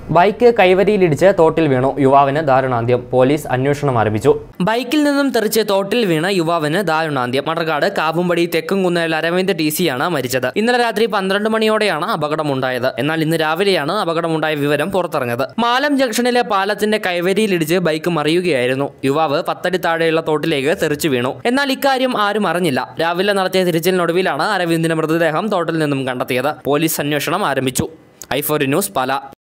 Bike കൈവരിയിലിടിച്ച് തോട്ടിൽ വീണു. യുവാവിന് ദാരുണാന്ത്യം. പോലീസ് അന്വേഷണം ആരംഭിച്ചു. ബൈക്കിൽ നിന്നും തെറിച്ച് തോട്ടിൽ വീണ യുവാവിന് ദാരുണാന്ത്യം. മണർകാട് കാവുംപടി തെക്കുംകുന്നേൽ അരവിന്ദ് TC-യാണ് മരിച്ചത്. ഇന്നലെ രാത്രി 12 മണിയോടെയാണ് അപകടമുണ്ടായത്. എന്നാൽ ഇന്ന് രാവിലെയാണ് അപകടമുണ്ടായ വിവരം പുറത്തിറങ്ങത്. മാലം ജംഗ്ഷനിലെ പാലത്തിന്റെ കൈവരിയിലിടിച്ച് ബൈക്ക് മറിയുകയായിരുന്നു. യുവാവ് 10 അടി താഴെയുള്ള തോട്ടിലേക്ക് തെറിച്ചു വീണു. എന്നാൽ ഇക്കാര്യം ആരും അറിഞ്ഞില്ല. രാവിലെ നടത്തിയ തിരച്ചിലിനൊടുവിലാണ് അരവിന്ദിന്റെ മൃതദേഹം തോട്ടിൽ നിന്നും കണ്ടെത്തിയത്. പോലീസ് അന്വേഷണം ആരംഭിച്ചു. i4 ന്യൂസ് പാല.